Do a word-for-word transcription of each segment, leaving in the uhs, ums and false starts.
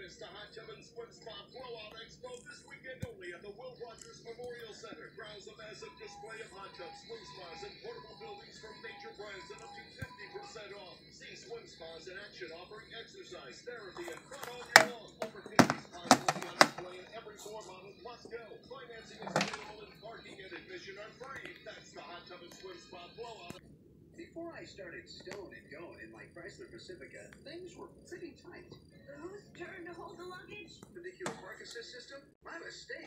miss the Hot Tub and Swim Spa Blowout Expo this weekend only at the Will Rogers Memorial Center. Browse a massive display of hot tubs, swim spas, and portable buildings from major brands at up to fifty percent off. See swim spas in action offering exercise, therapy, and fun all year long. Over fifty spas will be on display in every floor model. Plus go. Financing is available and parking and admission are free. That's the Hot Tub and Swim Spa Blowout. Before I started stone and going in my Chrysler Pacifica, things were pretty tight. Whose turn to hold the luggage? Ridiculous park assist system? My mistake.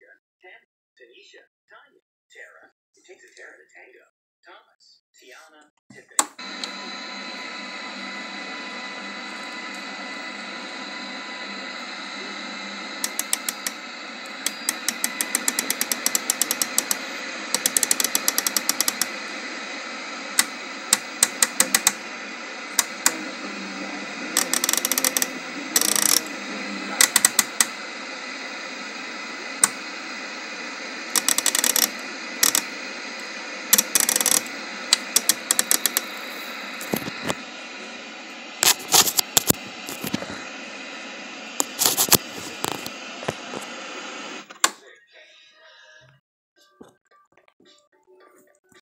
Tanisha, Tanya, Tara, take the Tara to Tango, Thomas, Tiana,